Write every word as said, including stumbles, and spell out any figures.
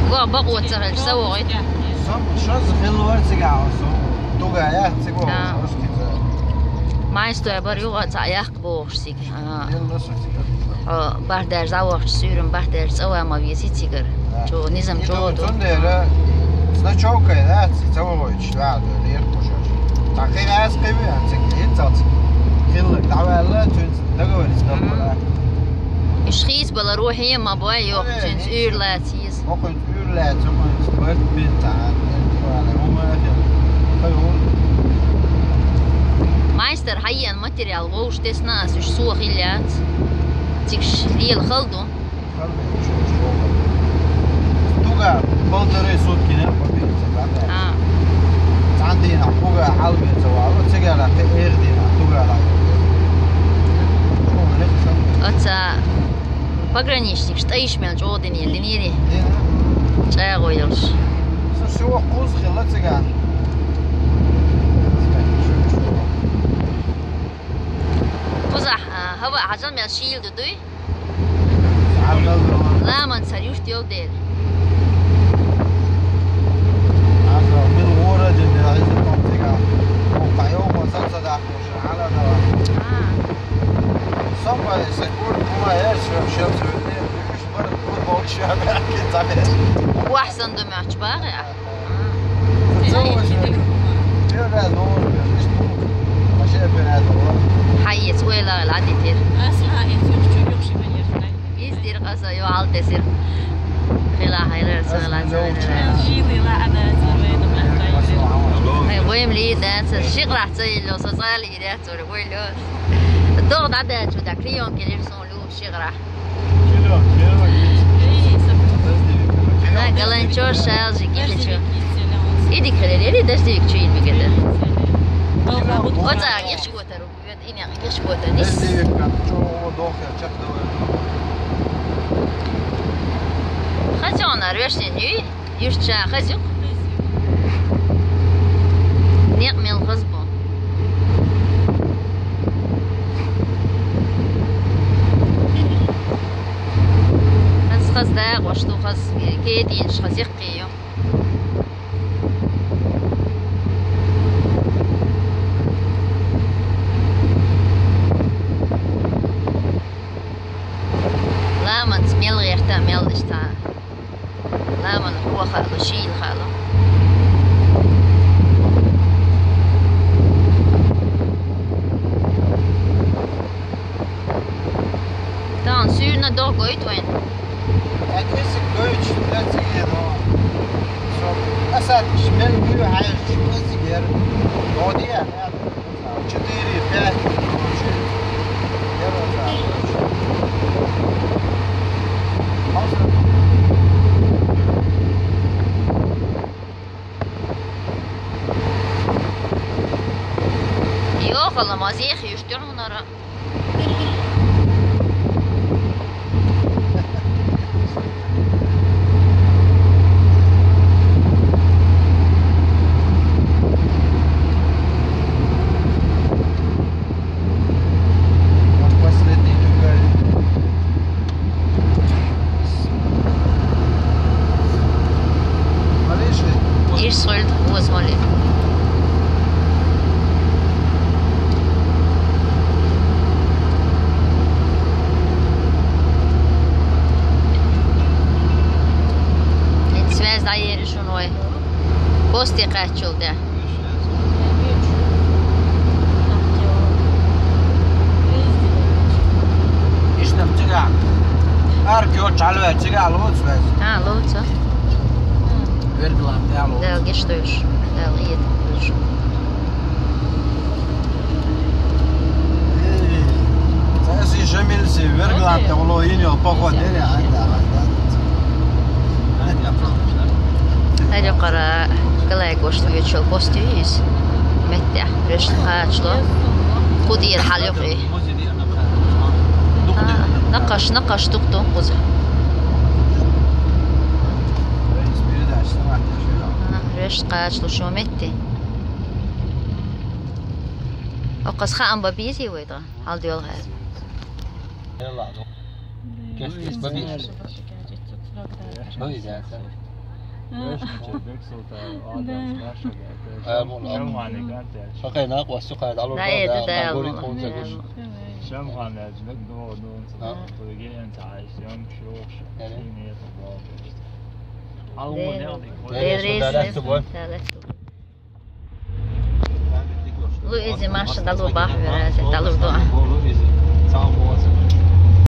وقبق وتسهل سويت صم شاز خلوار تجاه توجا يا تجاه ما يستوي بريو غتايق بوشسيك اه بعد زاوش سيرم بعد سوا ما بيسي تيجر جو نظام جو تندر سنچوكه ده تسويش بعد ليه خوشش تقریبا از قبل انت انت خلق دعوه تونس دغور اسباب مش خيس بلا روحي ما باي يوق تونس اور لا تيز ممكن اور لا تمام سبت بنت على هما فيقول مايستر حيا الماتيريال ووش تسناس وش سو خيلات تيكش ريال خلدو توغا полторы сутки не победить اه عندنا توغا حلوة سوا وتجارة تيردينا توغا لا оца пограничник что ищмел жодыни линери чая коёлуш всё куз хила тиган قزح هوا عجل من شيل دوي لا من سريوش ديال دير هذا من ورا جنب عايز تطيقه وقع يوم وصلت ده على ده اه صبا يسكور ما يشرب شرب مش برد فوتبول شاب اكيد تعمل واحسن دمعت باغي اه يا نور مش ماشي بنادم حيت ولا العادي تير أصحى يتوجه يمشي من يرفع يصير قصة يوعال تسير خلا هيلر سغلا جيلي لا أنا زوين ما ويم لي دانس الشيخ راح تسوي له صصال إيدات ولا ويلو الضغط عدد شو دكريون كلير سون لو الشيخ راح أنا قلنا شو شال جيكي شو إيدي كلير يدي دستيك شو يبي كده وتاع يش قوتر وبيد إني يش قوتر نيس خزينا روشني نيو يشتى خزيق نعمل غصبه خز خز داغ وشتو خز كيدينش خزيقيو لا من تميل غير تعمل اشتا لا من هو خالو شيل خالو تان سورنا دو قويت وين اكيسك دويتش لا تيجي اسد شمال بيو عايش شو صغير وديا четыре пять يو خلا مازيخ يشترون نرى ايش صرت هو زمالي نتسواز داير شنو بوستي قاتشل ده ايش نمتقع اركيو تعالوا تقع لوت بس اه لوتو Verglam delo. ده قشطوش ده الغيد Sì, جميل سي verglam delo ينيو poco dele عندها هذا قرا قلا قشطو يشل بوستيس متى رش قاتشلو خدي الحلقه نقش نقش دكتور قزح رش قاتشلو شو متى وقص خام ببيزي ويدا هل ديال هذا يلا كيف ببيش ببيش Okej, naqwa suqa dalo. Nej, det där går är inte hon säger. شام قام لازمك دو دون تطلقين انت عايش يوم شوخ شيني تبغى عاون ياضي Luiz marcha da Lubar, verás, da Lubar. Luiz, sağ ol.